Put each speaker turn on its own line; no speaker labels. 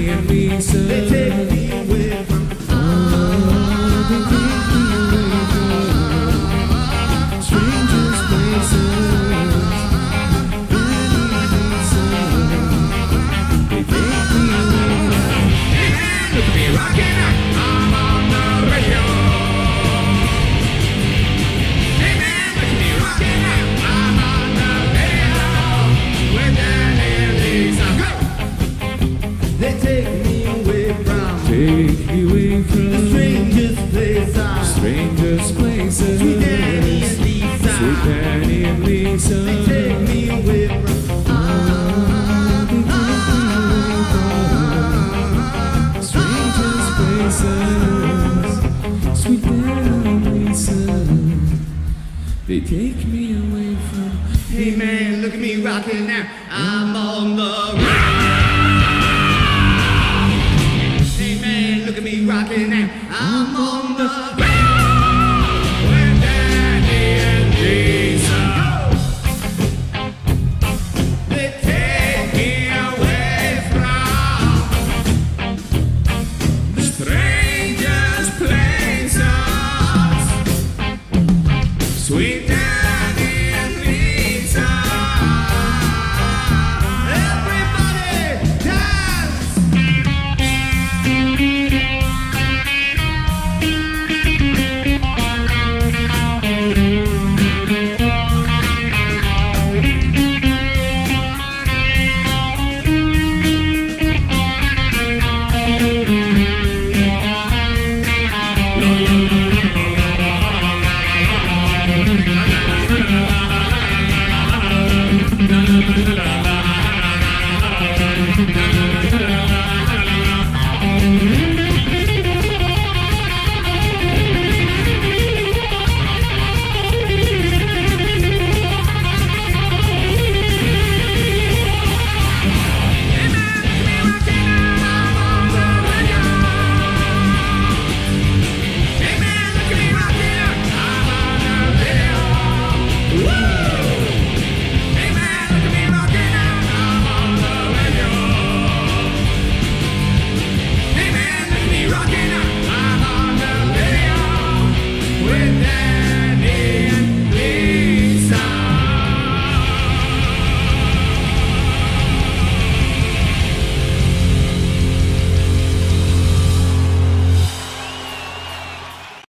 Danny and Lisa.
They take me away from
They take me away from strangest places. Danny and Lisa. They take me away from.
Look at me rocking out, I'm on the radio. Hey man, look at me rocking out, I'm on the radio. With Danny and Lisa, go!
They take me away from
Take me away from
the strangest place
strangest places.
Sweet Danny and Lisa.
Sweet Danny and Lisa.
They take me away from
strangest places. Sweet Danny and Lisa. They take me away from.
Hey man, look at me rocking now, I'm on the radio. Hey man, look at me rocking now, I'm on the radio.